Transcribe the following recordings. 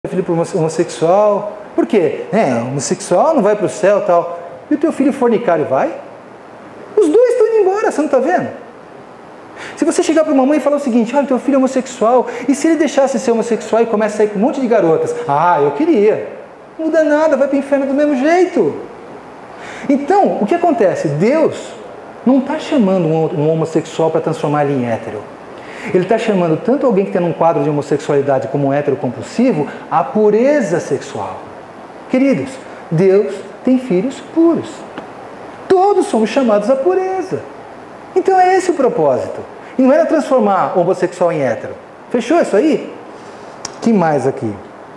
filho para homossexual. Por quê? Homossexual não vai para o céu e tal. E o teu filho fornicário vai? Os dois estão indo embora, você não está vendo? Se você chegar para uma mãe e falar o seguinte, olha, teu filho é homossexual, e se ele deixasse de ser homossexual e começa a sair com um monte de garotas? Ah, eu queria. Não muda nada, vai para o inferno do mesmo jeito. Então, o que acontece? Deus não está chamando um homossexual para transformar ele em hétero. Ele está chamando tanto alguém que tem um quadro de homossexualidade como um hétero compulsivo, a pureza sexual. Queridos, Deus tem filhos puros. Todos somos chamados à pureza. Então é esse o propósito. E não era transformar o homossexual em hétero. Fechou isso aí? O que mais aqui?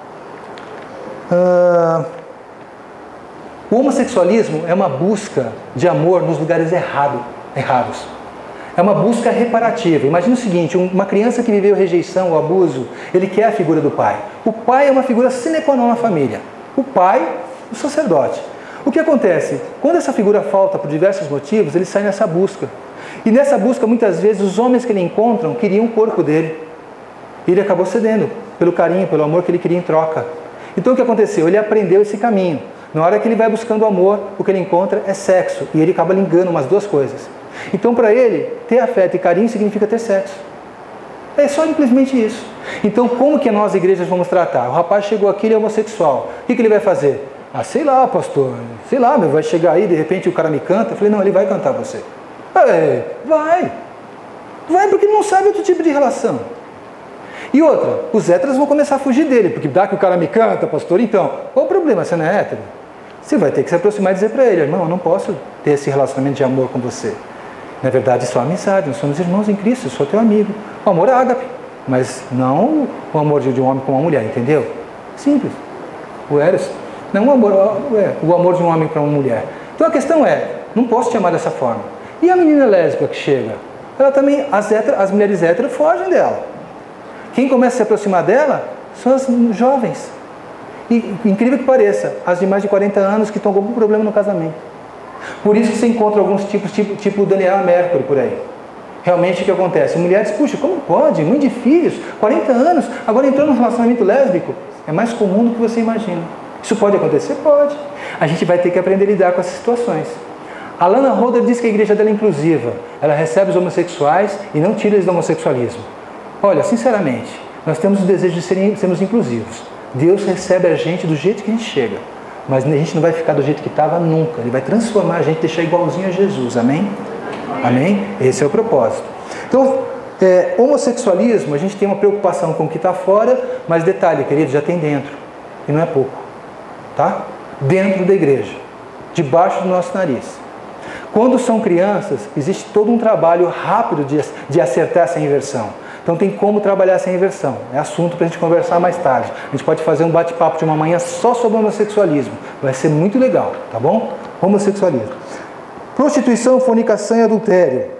O homossexualismo é uma busca de amor nos lugares errados. É uma busca reparativa. Imagina o seguinte, uma criança que viveu rejeição ou abuso, ele quer a figura do pai. O pai é uma figura sine qua non na família. O pai, o sacerdote. O que acontece? Quando essa figura falta por diversos motivos, ele sai nessa busca. E nessa busca, muitas vezes, os homens que ele encontram queriam o corpo dele. E ele acabou cedendo pelo carinho, pelo amor que ele queria em troca. Então o que aconteceu? Ele aprendeu esse caminho. Na hora que ele vai buscando amor, o que ele encontra é sexo. E ele acaba ligando umas duas coisas. Então para ele, ter afeto e carinho significa ter sexo. É só simplesmente isso. Então como que nós, igrejas, vamos tratar? O rapaz chegou aqui, ele é homossexual. O que ele vai fazer? Ah, sei lá, pastor. Sei lá, vai chegar aí, de repente o cara me canta. Eu falei, não, ele vai cantar você. Vai. Vai porque ele não sabe outro tipo de relação. E outra, os héteros vão começar a fugir dele, porque dá que o cara me canta, pastor, então, qual o problema? Você não é hétero? Você vai ter que se aproximar e dizer para ele, irmão, eu não posso ter esse relacionamento de amor com você. Na verdade, isso é amizade, nós somos irmãos em Cristo, eu sou teu amigo. O amor é ágape, mas não o amor de um homem com uma mulher, entendeu? Simples. O eros, não o amor de um homem para uma mulher. Então a questão é, não posso te amar dessa forma. E a menina lésbica que chega? Ela também, as mulheres héteras fogem dela. Quem começa a se aproximar dela são as jovens. E, incrível que pareça, as de mais de 40 anos que estão com algum problema no casamento. Por isso que você encontra alguns tipos, tipo Daniela Mercury por aí. Realmente o que acontece? Mulheres, puxa, como pode? Mãe de filhos, 40 anos, agora entrou num relacionamento lésbico. É mais comum do que você imagina. Isso pode acontecer? Pode. A gente vai ter que aprender a lidar com essas situações. A Lana Holder diz que a igreja dela é inclusiva. Ela recebe os homossexuais e não tira eles do homossexualismo. Olha, sinceramente, nós temos o desejo de sermos inclusivos. Deus recebe a gente do jeito que a gente chega. Mas a gente não vai ficar do jeito que estava nunca. Ele vai transformar a gente, deixar igualzinho a Jesus. Amém? Amém? Esse é o propósito. Então, homossexualismo, a gente tem uma preocupação com o que está fora, mas detalhe, querido, já tem dentro. E não é pouco. Tá? Dentro da igreja. Debaixo do nosso nariz. Quando são crianças, existe todo um trabalho rápido de acertar essa inversão. Então tem como trabalhar essa inversão. É assunto para a gente conversar mais tarde. A gente pode fazer um bate-papo de uma manhã só sobre homossexualismo. Vai ser muito legal, tá bom? Homossexualismo. Prostituição, fornicação e adultério.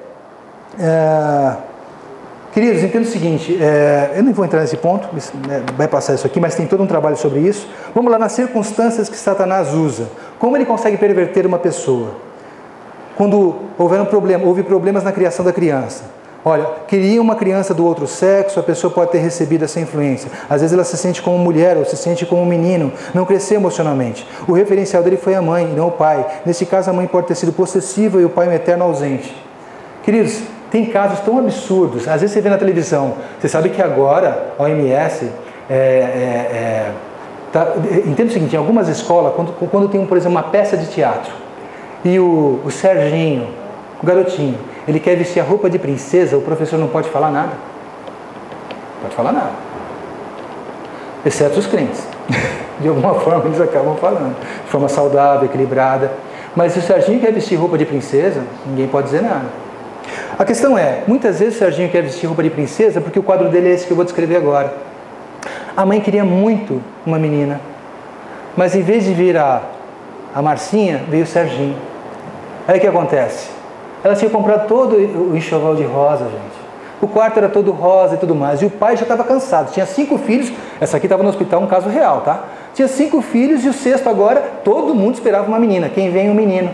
Queridos, entenda o seguinte, eu não vou entrar nesse ponto, vai passar isso aqui, mas tem todo um trabalho sobre isso. Vamos lá nas circunstâncias que Satanás usa. Como ele consegue perverter uma pessoa? Quando houve problemas na criação da criança. Olha, queria uma criança do outro sexo, a pessoa pode ter recebido essa influência. Às vezes ela se sente como mulher ou se sente como menino, não cresceu emocionalmente. O referencial dele foi a mãe, não o pai. Nesse caso, a mãe pode ter sido possessiva e o pai um eterno ausente. Queridos, tem casos tão absurdos. Às vezes você vê na televisão, você sabe que agora a OMS entende o seguinte, em algumas escolas, quando tem, por exemplo, uma peça de teatro, e o Serginho, o garotinho, ele quer vestir a roupa de princesa, o professor não pode falar nada. Não pode falar nada. Exceto os crentes. De alguma forma eles acabam falando. De forma saudável, equilibrada. Mas se o Serginho quer vestir roupa de princesa, ninguém pode dizer nada. A questão é, muitas vezes o Serginho quer vestir roupa de princesa porque o quadro dele é esse que eu vou descrever agora. A mãe queria muito uma menina. Mas em vez de vir a Marcinha, veio o Serginho. Aí o que acontece? Ela tinha comprado todo o enxoval de rosa, gente. O quarto era todo rosa e tudo mais. E o pai já estava cansado. Tinha 5 filhos. Essa aqui estava no hospital, um caso real, tá? Tinha 5 filhos e o sexto agora, todo mundo esperava uma menina. Quem vem? Um menino.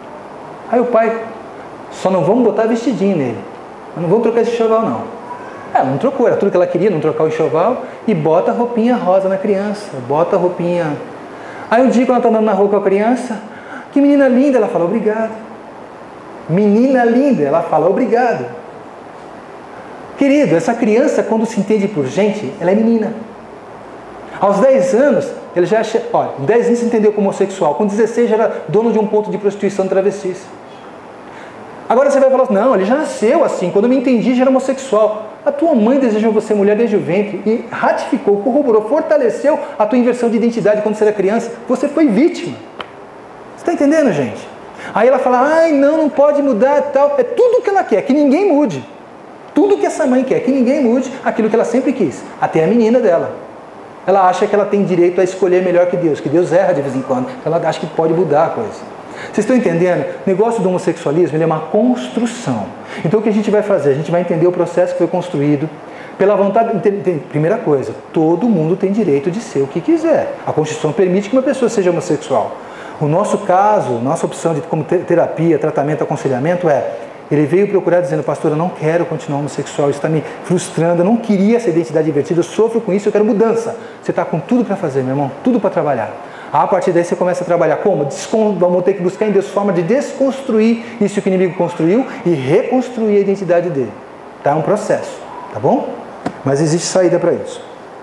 Aí o pai, só não vamos botar vestidinho nele. Não vamos trocar esse enxoval, não. Ela não trocou, era tudo que ela queria, não trocar o enxoval, e bota a roupinha rosa na criança, bota a roupinha... Aí um dia, quando ela está andando na rua com a criança, que menina linda, ela fala, obrigado. Menina linda, ela fala, obrigado. Querido, essa criança, quando se entende por gente, ela é menina. Aos 10 anos, ele já... Olha, 10 anos se entendeu como homossexual, com 16 já era dono de um ponto de prostituição travestis. Agora você vai falar, não, ele já nasceu assim, quando eu me entendi já era homossexual. A tua mãe desejou você mulher desde o ventre e ratificou, corroborou, fortaleceu a tua inversão de identidade quando você era criança. Você foi vítima. Você está entendendo, gente? Aí ela fala, ai, não pode mudar e tal. É tudo o que ela quer, que ninguém mude. Tudo que essa mãe quer, que ninguém mude aquilo que ela sempre quis. Até a menina dela. Ela acha que ela tem direito a escolher melhor que Deus erra de vez em quando. Ela acha que pode mudar a coisa. Vocês estão entendendo? O negócio do homossexualismo ele é uma construção. Então o que a gente vai fazer? A gente vai entender o processo que foi construído pela vontade... Primeira coisa, todo mundo tem direito de ser o que quiser. A Constituição permite que uma pessoa seja homossexual. O nosso caso, nossa opção de como terapia, tratamento, aconselhamento ele veio procurar dizendo, pastor, eu não quero continuar homossexual, isso está me frustrando, eu não queria essa identidade invertida, eu sofro com isso, eu quero mudança. Você está com tudo para fazer, meu irmão, tudo para trabalhar. A partir daí você começa a trabalhar como? Vamos ter que buscar em Deus forma de desconstruir isso que o inimigo construiu e reconstruir a identidade dele. Tá? É um processo, tá bom? Mas existe saída para isso.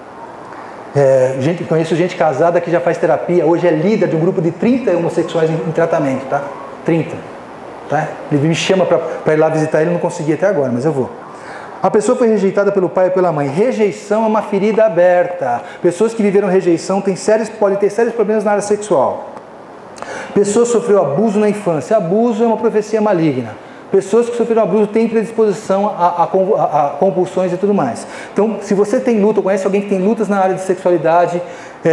Conheço gente casada que já faz terapia, hoje é líder de um grupo de 30 homossexuais em tratamento, tá? 30. Tá? Ele me chama para ir lá visitar ele, não consegui até agora, mas eu vou. A pessoa foi rejeitada pelo pai e pela mãe. Rejeição é uma ferida aberta. Pessoas que viveram rejeição podem ter sérios problemas na área sexual. Pessoas que sofreram abuso na infância. Abuso é uma profecia maligna. Pessoas que sofreram abuso têm predisposição a compulsões e tudo mais. Então, se você tem luta, ou conhece alguém que tem lutas na área de sexualidade,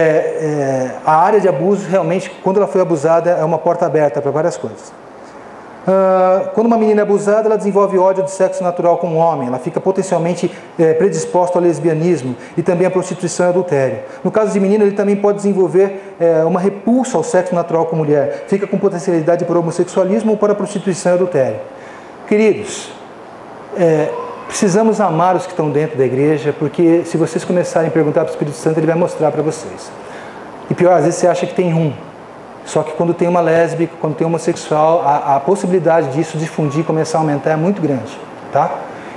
a área de abuso, realmente, quando ela foi abusada, é uma porta aberta para várias coisas. Quando uma menina é abusada, ela desenvolve ódio de sexo natural com o homem, ela fica potencialmente predisposta ao lesbianismo e também à prostituição e adultério. No caso de menino, ele também pode desenvolver uma repulsa ao sexo natural com mulher, fica com potencialidade para o homossexualismo ou para a prostituição e adultério. Queridos, precisamos amar os que estão dentro da igreja, porque se vocês começarem a perguntar para o Espírito Santo, ele vai mostrar para vocês. E pior, às vezes você acha que tem um. Só que quando tem uma lésbica, quando tem homossexual, a possibilidade disso difundir, começar a aumentar é muito grande, tá?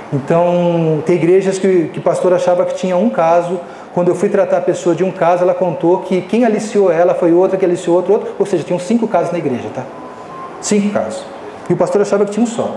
Então, tem igrejas que o pastor achava que tinha um caso. Quando eu fui tratar a pessoa de um caso, ela contou que quem aliciou ela foi outra que aliciou outro, ou seja, tinham 5 casos na igreja, tá? 5 casos. E o pastor achava que tinha um só.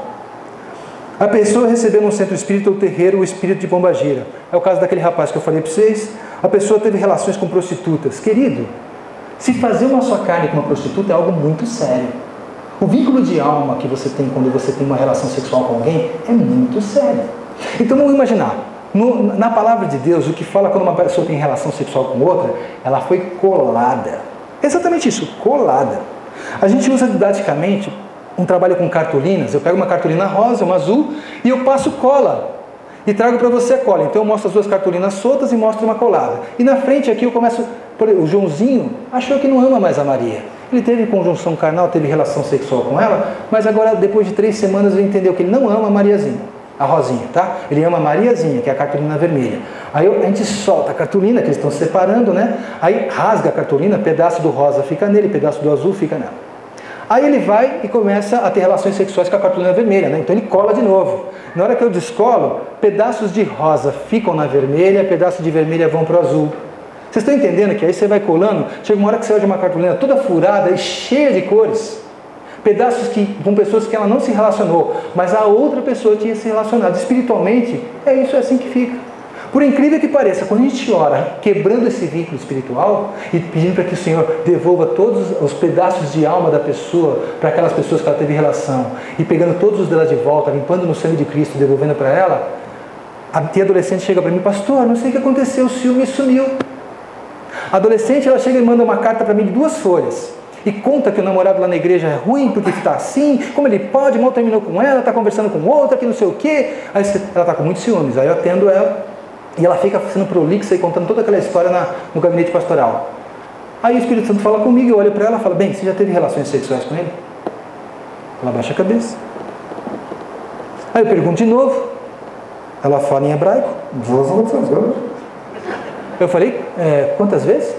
A pessoa recebeu no centro espírita ou terreiro o espírito de pombagira. É o caso daquele rapaz que eu falei para vocês. A pessoa teve relações com prostitutas. Querido, se fazer uma sua carne com uma prostituta é algo muito sério. O vínculo de alma que você tem quando você tem uma relação sexual com alguém é muito sério. Então vamos imaginar, na palavra de Deus, o que fala quando uma pessoa tem relação sexual com outra, ela foi colada. Exatamente isso, colada. A gente usa didaticamente um trabalho com cartolinas. Eu pego uma cartolina rosa, uma azul, e eu passo cola. E trago para você a cola. Então eu mostro as duas cartolinas soltas e mostro uma colada. E na frente aqui eu começo... O Joãozinho achou que não ama mais a Maria. Ele teve conjunção carnal, teve relação sexual com ela, mas agora depois de 3 semanas ele entendeu que ele não ama a Mariazinha, a Rosinha, tá? Ele ama a Mariazinha, que é a cartolina vermelha. Aí a gente solta a cartolina, que eles estão separando, né? Aí rasga a cartolina, pedaço do rosa fica nele, pedaço do azul fica nela. Aí ele vai e começa a ter relações sexuais com a cartolina vermelha, né? Então ele cola de novo. Na hora que eu descolo, pedaços de rosa ficam na vermelha, pedaços de vermelha vão para o azul. Vocês estão entendendo que aí você vai colando, chega uma hora que você olha uma cartolina toda furada e cheia de cores. Pedaços com pessoas que ela não se relacionou, mas a outra pessoa tinha se relacionado. Espiritualmente, é assim que fica. Por incrível que pareça, quando a gente ora, quebrando esse vínculo espiritual e pedindo para que o Senhor devolva todos os pedaços de alma da pessoa para aquelas pessoas que ela teve relação, e pegando todos os delas de volta, limpando no sangue de Cristo, devolvendo para ela, a tia adolescente chega para mim, pastor, não sei o que aconteceu, o ciúme sumiu. A adolescente, ela chega e manda uma carta para mim de 2 folhas, e conta que o namorado lá na igreja é ruim, porque está assim, como ele pode, mal terminou com ela, está conversando com outra, que não sei o quê. Aí ela está com muitos ciúmes, aí eu atendo ela, e ela fica sendo prolixa e contando toda aquela história no gabinete pastoral. Aí o Espírito Santo fala comigo, eu olho para ela e falo, bem, você já teve relações sexuais com ele? Ela baixa a cabeça. Aí eu pergunto de novo, ela fala em hebraico, Eu falei, quantas vezes?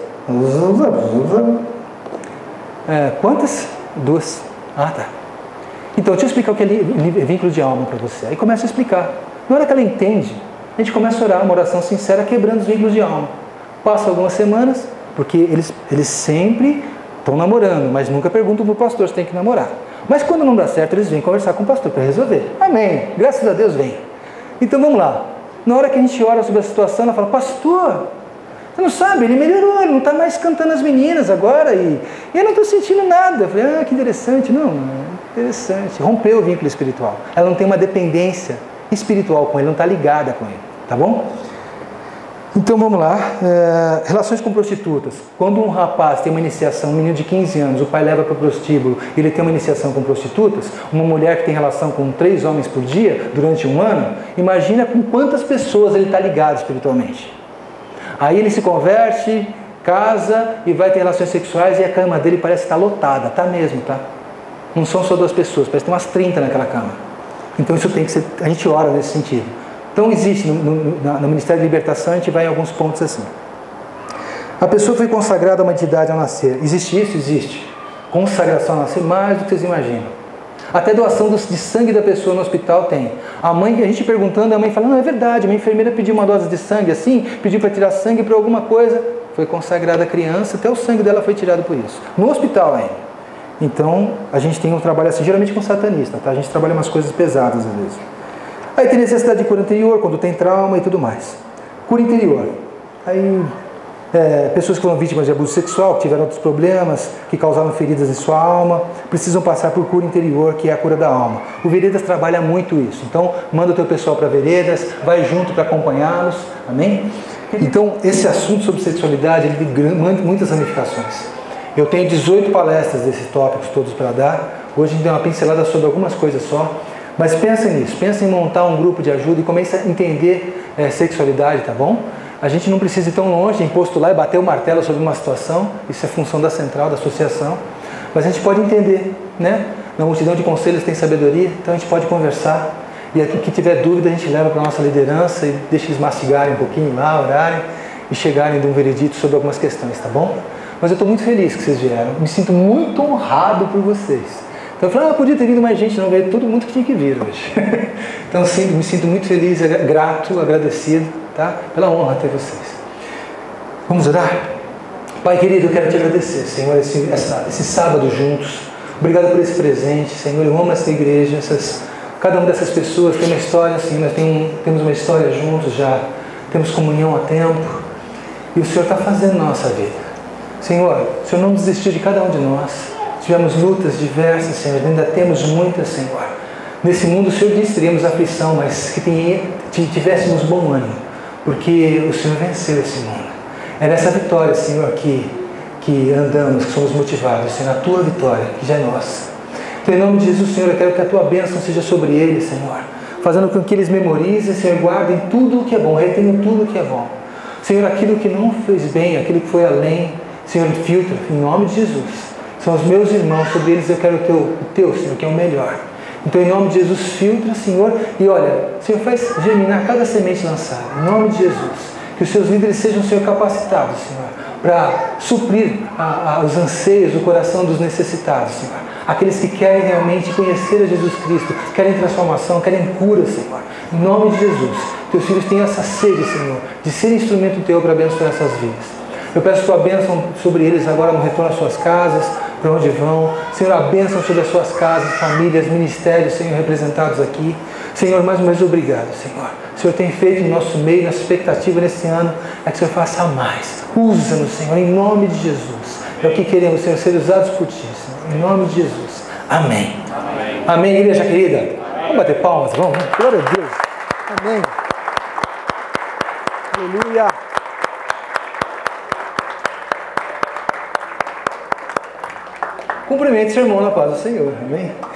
Quantas? 2. Ah, tá. Então, deixa eu explicar o que é vínculo de alma para você. Aí começa a explicar. Na hora que ela entende, a gente começa a orar uma oração sincera, quebrando os vínculos de alma. Passa algumas semanas, porque eles sempre estão namorando, mas nunca perguntam para o pastor se tem que namorar. Mas quando não dá certo, eles vêm conversar com o pastor para resolver. Amém. Graças a Deus vem. Então vamos lá. Na hora que a gente ora sobre a situação, ela fala, pastor, você não sabe, ele melhorou, ele não está mais cantando as meninas agora e eu não estou sentindo nada. Eu falei, que interessante. Não, interessante. Rompeu o vínculo espiritual. Ela não tem uma dependência espiritual com ele, não está ligada com ele. Tá bom? Então vamos lá. Relações com prostitutas. Quando um rapaz tem uma iniciação, um menino de 15 anos, o pai leva para o prostíbulo e ele tem uma iniciação com prostitutas, uma mulher que tem relação com 3 homens por dia durante um ano, imagina com quantas pessoas ele está ligado espiritualmente. Aí ele se converte, casa e vai ter relações sexuais e a cama dele parece estar lotada. Tá mesmo, tá? Não são só 2 pessoas, parece que tem umas 30 naquela cama. Então isso tem que ser, a gente ora nesse sentido. Então existe, no Ministério de Libertação, a gente vai em alguns pontos assim. A pessoa foi consagrada a uma entidade ao nascer. Existe isso? Existe. Consagração ao nascer, mais do que vocês imaginam. Até doação de sangue da pessoa no hospital tem. A mãe, a gente perguntando, a mãe fala, não, é verdade, minha enfermeira pediu uma dose de sangue assim, pediu para tirar sangue para alguma coisa. Foi consagrada a criança, até o sangue dela foi tirado por isso. No hospital ainda. Então, a gente tem um trabalho assim, geralmente com satanista, tá? A gente trabalha umas coisas pesadas às vezes. Aí tem necessidade de cura interior, quando tem trauma e tudo mais. Cura interior. Aí, pessoas que foram vítimas de abuso sexual, que tiveram outros problemas, que causaram feridas em sua alma, precisam passar por cura interior, que é a cura da alma. O Veredas trabalha muito isso. Então, manda o teu pessoal para Veredas, vai junto para acompanhá-los. Amém? Então, esse assunto sobre sexualidade, ele tem muitas ramificações. Eu tenho 18 palestras desses tópicos todos para dar. Hoje a gente deu uma pincelada sobre algumas coisas só. Mas pensa nisso, pensa em montar um grupo de ajuda e comece a entender sexualidade, tá bom? A gente não precisa ir tão longe em postular e bater o martelo sobre uma situação, isso é função da central, da associação, mas a gente pode entender, né? Na multidão de conselhos tem sabedoria, então a gente pode conversar e aqui que tiver dúvida a gente leva para a nossa liderança e deixa eles mastigarem um pouquinho lá, orarem e chegarem de um veredito sobre algumas questões, tá bom? Mas eu estou muito feliz que vocês vieram, me sinto muito honrado por vocês. Então eu falei, podia ter vindo mais gente, não veio todo mundo que tinha que vir hoje. Então me sinto muito feliz, grato, agradecido, tá? Pela honra ter vocês. Vamos orar? Pai querido, eu quero te agradecer, Senhor, esse sábado juntos. Obrigado por esse presente, Senhor. Eu amo essa igreja, cada uma dessas pessoas tem uma história, assim, nós temos uma história juntos já, temos comunhão há tempo. E o Senhor está fazendo na nossa vida. Senhor, o Senhor não desistiu de cada um de nós. Tivemos lutas diversas, Senhor, ainda temos muitas, Senhor. Nesse mundo o Senhor disse que teríamos aflição, mas que tivéssemos bom ânimo, porque o Senhor venceu esse mundo. É nessa vitória, Senhor, que andamos, que somos motivados, Senhor, na Tua vitória, que já é nossa. Então, em nome de Jesus, Senhor, eu quero que a Tua bênção seja sobre eles, Senhor, fazendo com que eles memorizem, Senhor, guardem tudo o que é bom, retenham tudo o que é bom. Senhor, aquilo que não fez bem, aquilo que foi além, Senhor, filtra, em nome de Jesus. São os meus irmãos, sobre eles eu quero o teu, Senhor, que é o melhor. Então, em nome de Jesus, filtra, Senhor, e olha, Senhor, faz germinar cada semente lançada. Em nome de Jesus, que os seus líderes sejam, Senhor, capacitados, Senhor, para suprir os anseios do coração dos necessitados, Senhor. Aqueles que querem realmente conhecer a Jesus Cristo, querem transformação, querem cura, Senhor. Em nome de Jesus, teus filhos têm essa sede, Senhor, de ser instrumento teu para abençoar essas vidas. Eu peço tua bênção sobre eles agora no retorno às suas casas, para onde vão. Senhor, a bênção sobre as suas casas, famílias, ministérios, Senhor, representados aqui. Senhor, mais uma vez obrigado, Senhor. O Senhor tem feito no nosso meio, nossa expectativa nesse ano é que o Senhor faça mais. Usa-nos, Senhor, em nome de Jesus. É o que queremos, Senhor, ser usados por Ti, Senhor, em nome de Jesus. Amém. Amém, amém, igreja querida. Amém. Vamos bater palmas, vamos? Glória a Deus. Amém. Aleluia. Cumprimente seu irmão na paz do Senhor, amém?